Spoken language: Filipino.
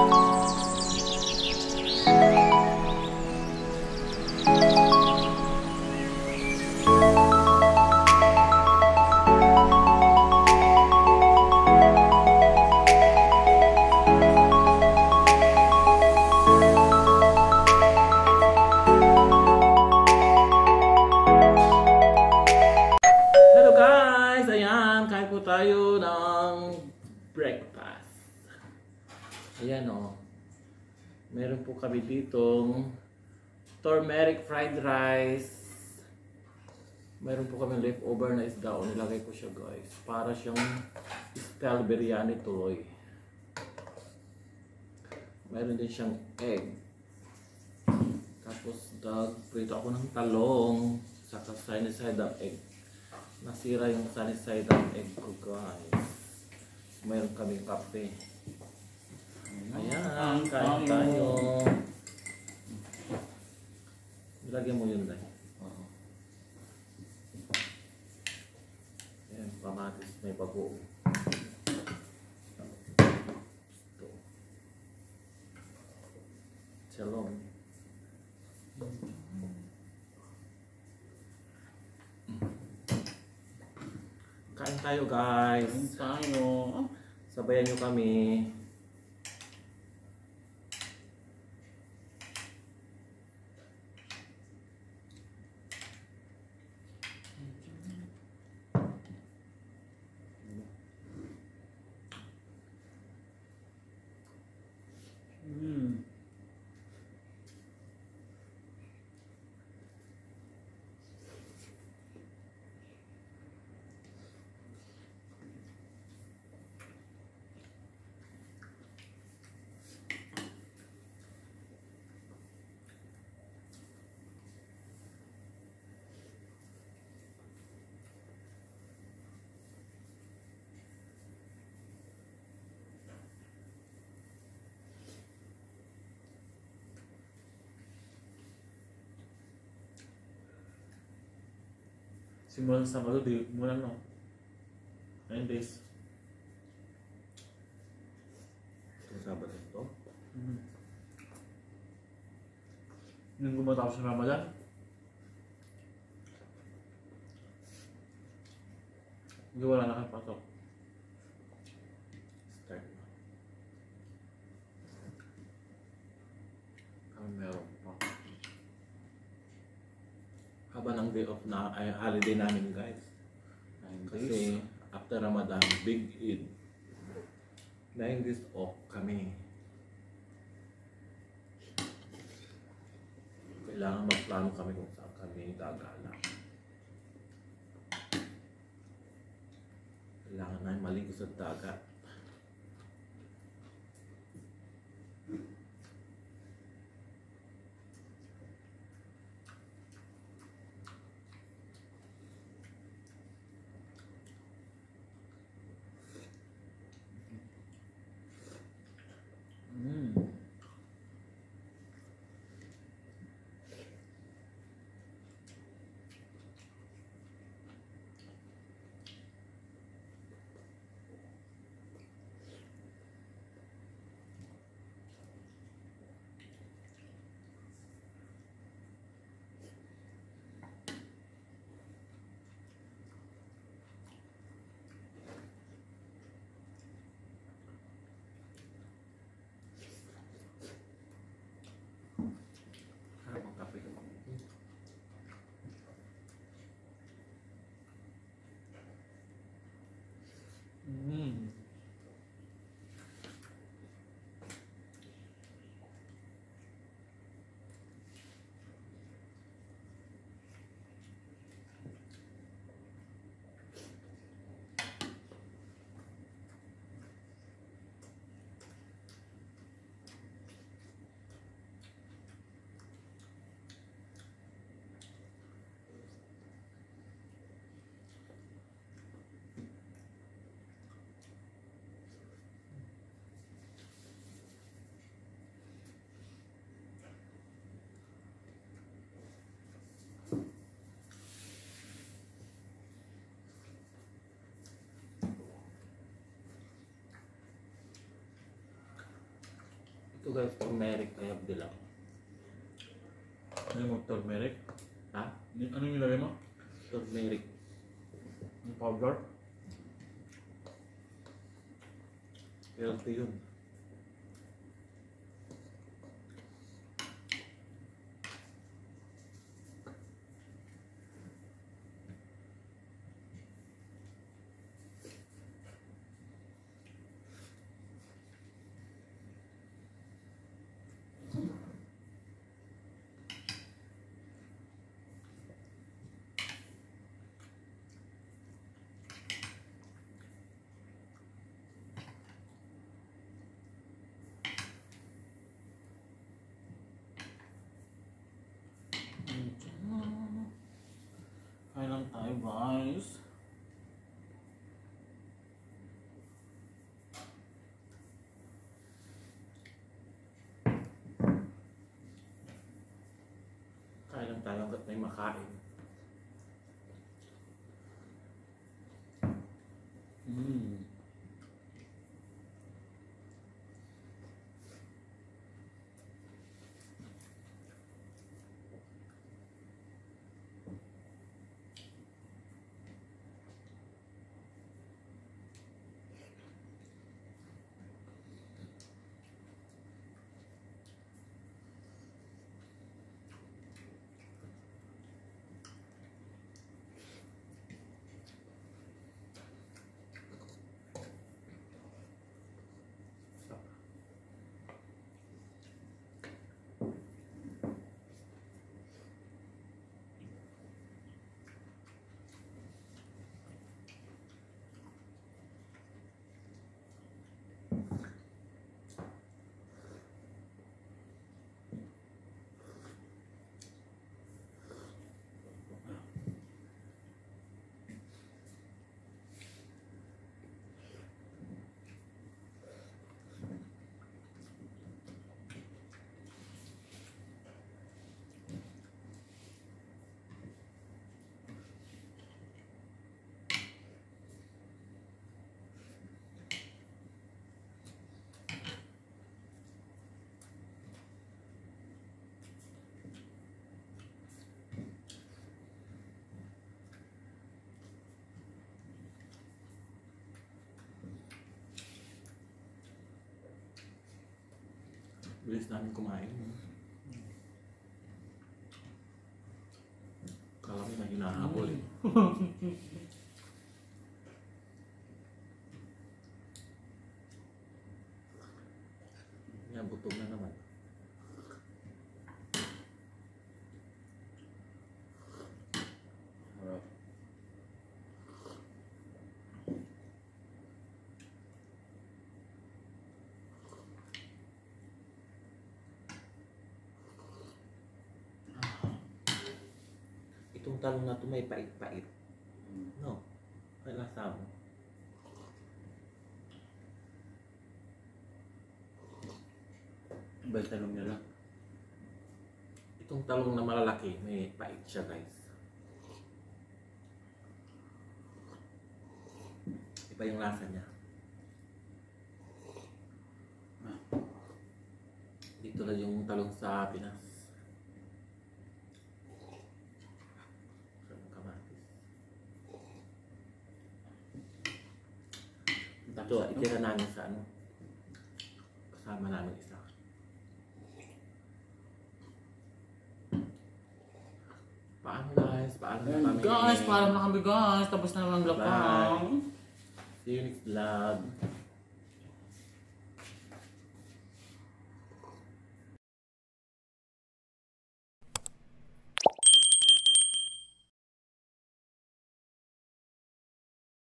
Tayo ng breakfast. Ayan o. Meron po kami ditong turmeric fried rice. Meron po kami leftover na isda o nilagay ko siya guys. Para siyang style biryani tuloy. Meron din siyang egg. Tapos prito ako ng talong. Saka sunny-side up egg. Nasira yung sunny-side up egg ko guys. Mayroon kaming kape. Ayan, kain tayo. Ilagyan mo yun dahil. Ayan, kamatis may bago. Ito. Chalong. Kain tayo guys. Kain tayo. Sabayan nyo kami. Simulan sa Sabado, di mula no. 9 days. Itong Sabado ito. Nung gumatapos ng Ramadan, hindi wala na kang pasok. Start na. Meron pa. Haba ng day off na ay holiday namin guys. Kasi after Ramadan, Big Eid. 9 days off kami. Kailangan magplano kami kung saan kami gagala. Kailangan namin maligo sa dagat. Ito guys, turmeric I have dilaw. Ano mo turmeric? Ha? Ano yung nilagay mo? Turmeric. Yung powder? Healthy yun. Kain lang tayo guys. Kain lang tayo hanggat may makain. Bilis namin kumain. Kala mo na hinahabol eh. Yan, butog na naman. Harap. Itong talong na ito may pait-pait. No? May lasa mo. Ba yung talong niya lang? Itong talong na malalaki, may pait siya guys. Iba yung lasa niya. Dito na yung talong sa Pinas. Sarap kamatis. Ito, itira namin sa ano. Kasama namin isa. Paano guys? Paano na kami? Guys, paalam na kami guys. Tapos na naman lapang. See you next vlog.